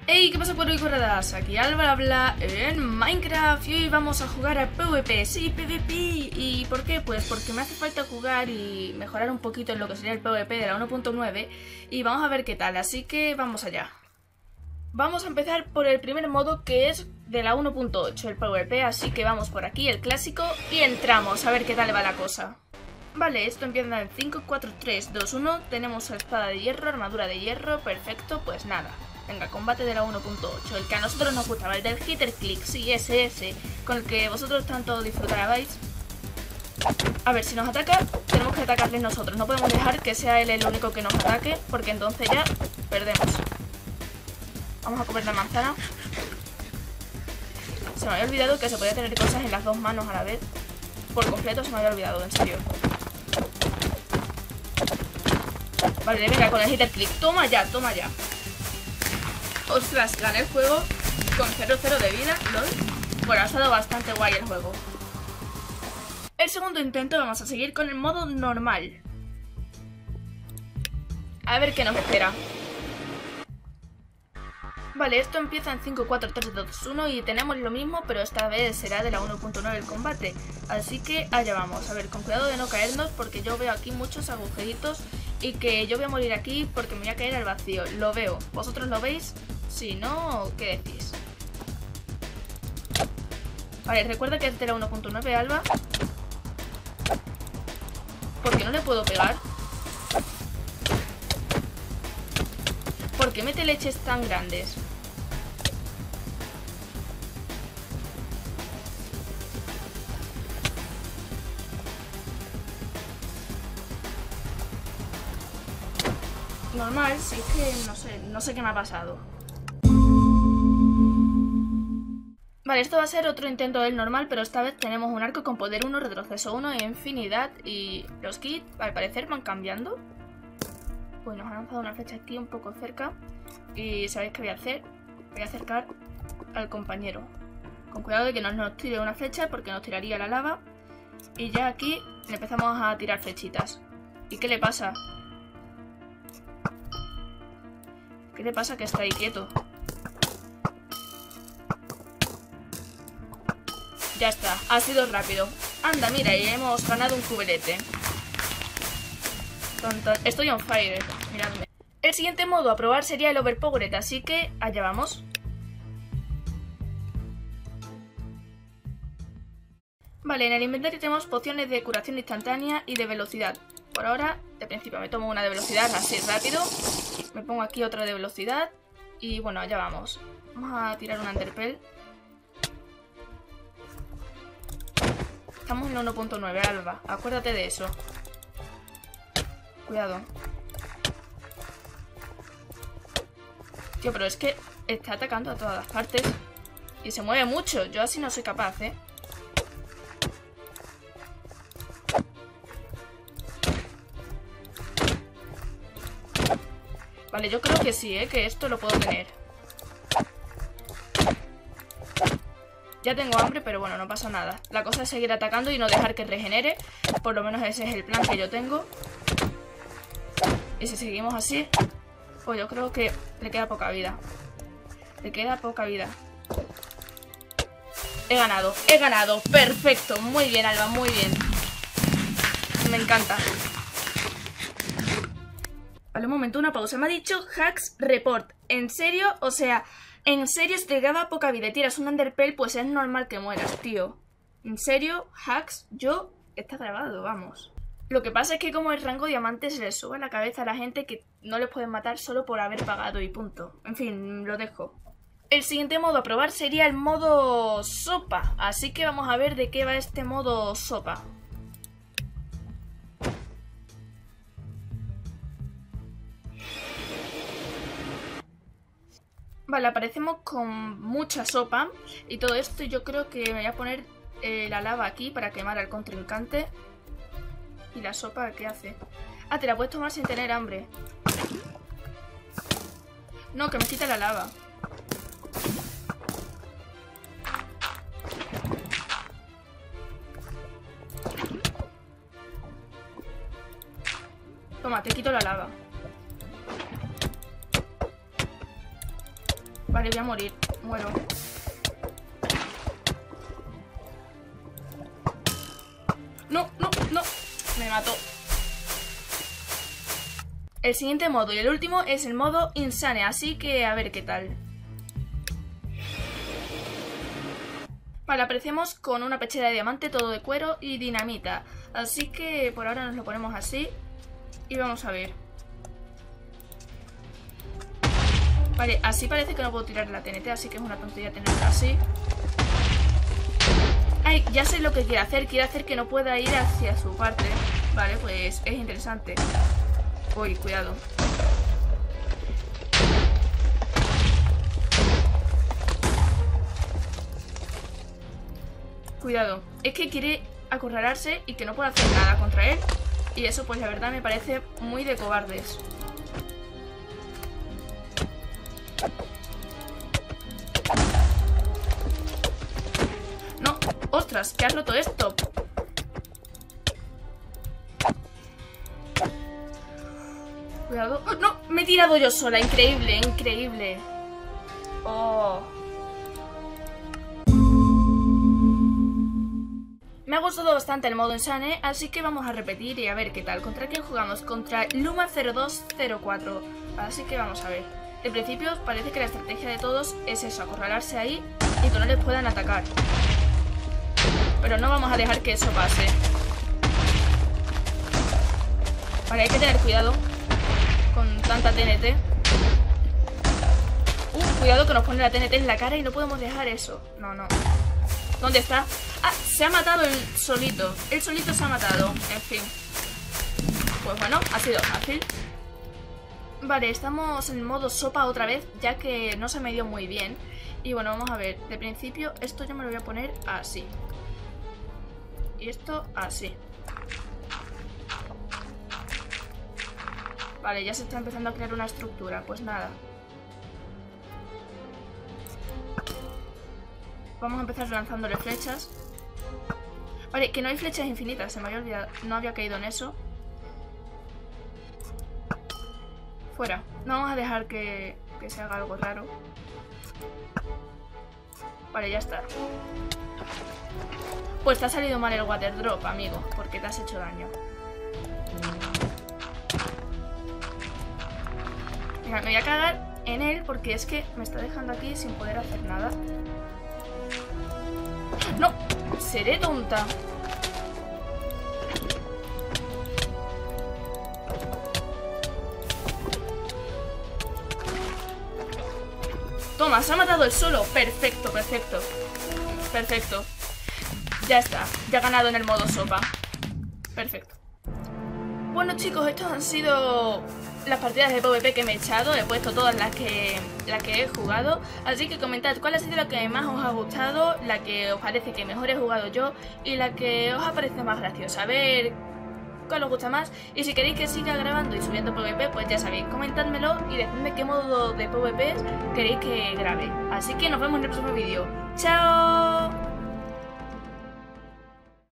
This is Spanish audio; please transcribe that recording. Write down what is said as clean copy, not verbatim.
Hey, ¿qué pasa por hoy, corredas? Aquí Alba habla en Minecraft y hoy vamos a jugar a PvP, sí, PvP. ¿Y por qué? Pues porque me hace falta jugar y mejorar un poquito en lo que sería el PvP de la 1.9 y vamos a ver qué tal, así que vamos allá. Vamos a empezar por el primer modo, que es de la 1.8, el PvP, así que vamos por aquí, el clásico, y entramos a ver qué tal va la cosa. Vale, esto empieza en 5, 4, 3, 2, 1, tenemos espada de hierro, armadura de hierro, perfecto, pues nada. Venga, combate de la 1.8, el que a nosotros nos gustaba, el del hitter click, sí, ese, con el que vosotros tanto disfrutabais. A ver, si nos ataca, tenemos que atacarle nosotros, no podemos dejar que sea él el único que nos ataque, porque entonces ya perdemos. Vamos a comer la manzana. Se me había olvidado que se podía tener cosas en las dos manos a la vez. Por completo se me había olvidado, en serio. Vale, venga, con el hitter click, toma ya, toma ya. Ostras, gané el juego con 0-0 de vida, lol. Bueno, ha estado bastante guay el juego. El segundo intento vamos a seguir con el modo normal. A ver qué nos espera. Vale, esto empieza en 5, 4, 3, 2, 1 y tenemos lo mismo, pero esta vez será de la 1.9 el combate. Así que allá vamos. A ver, con cuidado de no caernos porque yo veo aquí muchos agujeritos y que yo voy a morir aquí porque me voy a caer al vacío. Lo veo. ¿Vosotros lo veis? Si no, ¿qué decís? Vale, recuerda que es de la 1.9, Alba. ¿Por qué no le puedo pegar? ¿Por qué mete leches tan grandes? Normal, si es que no sé qué me ha pasado. Vale, esto va a ser otro intento del normal, pero esta vez tenemos un arco con poder 1, retroceso 1 e infinidad. Y los kits, al parecer, van cambiando. Pues nos han lanzado una flecha aquí un poco cerca. Y ¿sabéis qué voy a hacer? Voy a acercar al compañero. Con cuidado de que no nos tire una flecha porque nos tiraría la lava. Y ya aquí le empezamos a tirar flechitas. ¿Y qué le pasa? ¿Qué le pasa que está ahí quieto? Ya está, ha sido rápido. Anda, mira, y hemos ganado un cuberete. Estoy on fire, miradme. El siguiente modo a probar sería el overpowered, así que allá vamos. Vale, en el inventario tenemos pociones de curación instantánea y de velocidad. Por ahora, de principio me tomo una de velocidad así rápido. Me pongo aquí otra de velocidad. Y bueno, allá vamos. Vamos a tirar un underpell. Estamos en la 1.9, Alba. Acuérdate de eso. Cuidado. Tío, pero es que está atacando a todas las partes. Y se mueve mucho. Yo así no soy capaz, ¿eh? Vale, yo creo que sí, ¿eh? Que esto lo puedo tener. Ya tengo hambre, pero bueno, no pasa nada. La cosa es seguir atacando y no dejar que regenere. Por lo menos ese es el plan que yo tengo. Y si seguimos así, pues yo creo que le queda poca vida. Le queda poca vida. He ganado, he ganado. Perfecto, muy bien, Alba, muy bien. Me encanta. Vale, un momento, una pausa. Me ha dicho Hacks Report. ¿En serio? O sea, ¿en serio si te queda poca vida y tiras un underpell? Pues es normal que mueras, tío. ¿En serio? Hacks, yo... Está grabado, vamos. Lo que pasa es que como el rango diamante se le sube a la cabeza a la gente que no les pueden matar solo por haber pagado y punto. En fin, lo dejo. El siguiente modo a probar sería el modo sopa. Así que vamos a ver de qué va este modo sopa. Vale, aparecemos con mucha sopa y todo esto yo creo que me voy a poner la lava aquí para quemar al contrincante. ¿Y la sopa qué hace? Ah, te la puedes tomar sin tener hambre. No, que me quita la lava. Toma, te quito la lava. Vale, voy a morir. Muero. No, no, no. Me mató. El siguiente modo y el último es el modo Insane, así que a ver qué tal. Vale, aparecemos con una pechera de diamante, todo de cuero y dinamita. Así que por ahora nos lo ponemos así. Y vamos a ver. Vale, así parece que no puedo tirar la TNT, así que es una tontería tenerla así. Ay, ya sé lo que quiere hacer. Quiere hacer que no pueda ir hacia su parte. Vale, pues es interesante. Uy, cuidado. Cuidado. Es que quiere acorralarse y que no pueda hacer nada contra él. Y eso, pues la verdad me parece muy de cobardes. No, ostras, que has roto esto. Cuidado. ¡Oh, no! Me he tirado yo sola. Increíble, increíble. Oh. Me ha gustado bastante el modo Insane, así que vamos a repetir y a ver qué tal. ¿Contra quién jugamos? Contra Luma0204. Así que vamos a ver. En principio parece que la estrategia de todos es eso, acorralarse ahí y que no les puedan atacar. Pero no vamos a dejar que eso pase. Vale, hay que tener cuidado con tanta TNT. Cuidado que nos pone la TNT en la cara y no podemos dejar eso. No, no. ¿Dónde está? Ah, se ha matado él solito. Él solito se ha matado. En fin. Pues bueno, ha sido fácil. Vale, estamos en modo sopa otra vez, ya que no se me dio muy bien. Y bueno, vamos a ver. De principio, esto yo me lo voy a poner así. Y esto así. Vale, ya se está empezando a crear una estructura. Pues nada. Vamos a empezar lanzándole flechas. Vale, que no hay flechas infinitas. Se me había olvidado. No había caído en eso. Fuera. No vamos a dejar que se haga algo raro. Vale, ya está. Pues te ha salido mal el water drop, amigo, porque te has hecho daño. Venga, me voy a cagar en él porque es que me está dejando aquí sin poder hacer nada. ¡No! Seré tonta. Toma, se ha matado él solo. Perfecto, perfecto. Perfecto. Ya está, ya he ganado en el modo sopa. Perfecto. Bueno chicos, estas han sido las partidas de PvP que me he echado. He puesto todas las que he jugado. Así que comentad cuál ha sido la que más os ha gustado, la que os parece que mejor he jugado yo y la que os ha parecido más graciosa. A ver cuál os gusta más. Y si queréis que siga grabando y subiendo PvP, pues ya sabéis, comentádmelo y decidme qué modo de PvP queréis que grabe. Así que nos vemos en el próximo vídeo. ¡Chao!